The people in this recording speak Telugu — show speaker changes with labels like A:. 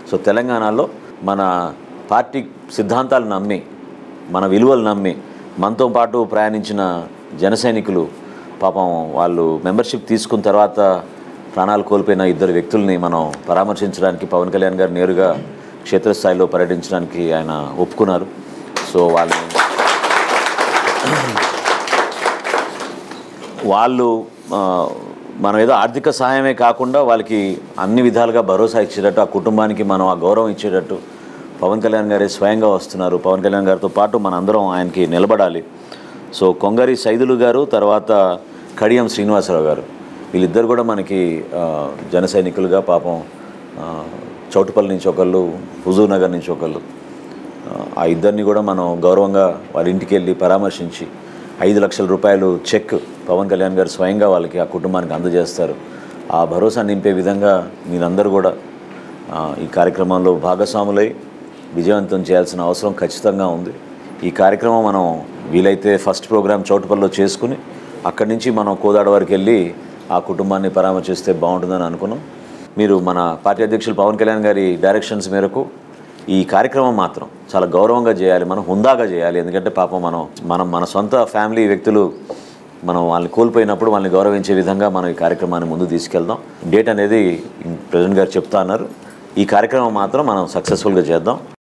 A: సో తెలంగాణలో మన పార్టీ సిద్ధాంతాలు నమ్మి, మన విలువలు నమ్మి మనతో పాటు ప్రయాణించిన జన సైనికులు పాపం వాళ్ళు మెంబర్షిప్ తీసుకున్న తర్వాత ప్రాణాలు కోల్పోయిన ఇద్దరు వ్యక్తుల్ని మనం పరామర్శించడానికి పవన్ కళ్యాణ్ గారు నేరుగా క్షేత్రస్థాయిలో పర్యటించడానికి ఆయన ఒప్పుకున్నారు. సో వాళ్ళు మనం ఏదో ఆర్థిక సహాయమే కాకుండా వాళ్ళకి అన్ని విధాలుగా భరోసా ఇచ్చేటట్టు, ఆ కుటుంబానికి మనం ఆ గౌరవం ఇచ్చేటట్టు పవన్ కళ్యాణ్ గారే స్వయంగా వస్తున్నారు. పవన్ కళ్యాణ్ గారితో పాటు మనందరం ఆయనకి నిలబడాలి. సో కొంగరి సైదులు గారు, తర్వాత కడియం శ్రీనివాసరావు గారు, వీళ్ళిద్దరు కూడా మనకి జన సైనికులుగా పాపం చౌటుపల్లి నుంచి ఒకళ్ళు, హుజూర్ నగర్ నుంచి ఒకళ్ళు, ఆ ఇద్దరిని కూడా మనం గౌరవంగా వాళ్ళ ఇంటికి వెళ్ళి పరామర్శించి 5 లక్షల రూపాయలు చెక్ పవన్ కళ్యాణ్ గారు స్వయంగా వాళ్ళకి, ఆ కుటుంబానికి అందజేస్తారు. ఆ భరోసా నింపే విధంగా మీరందరూ కూడా ఈ కార్యక్రమంలో భాగస్వాములై విజయవంతం చేయాల్సిన అవసరం ఖచ్చితంగా ఉంది. ఈ కార్యక్రమం మనం వీలైతే ఫస్ట్ ప్రోగ్రామ్ చౌటుపల్లిలో చేసుకుని అక్కడి నుంచి మనం కోదాడ వరకు వెళ్ళి ఆ కుటుంబాన్ని పరామర్శిస్తే బాగుంటుందని అనుకున్నాం. మీరు మన పార్టీ అధ్యక్షులు పవన్ కళ్యాణ్ గారి డైరెక్షన్స్ మేరకు ఈ కార్యక్రమం మాత్రం చాలా గౌరవంగా చేయాలి, మనం హుందాగా చేయాలి. ఎందుకంటే పాపం మన సొంత ఫ్యామిలీ వ్యక్తులు మనం వాళ్ళని కోల్పోయినప్పుడు వాళ్ళని గౌరవించే విధంగా మనం ఈ కార్యక్రమాన్ని ముందు తీసుకెళ్దాం. డేట్ అనేది ప్రెసిడెంట్ గారు చెప్తా అన్నారు. ఈ కార్యక్రమం మాత్రం మనం సక్సెస్ఫుల్గా చేద్దాం.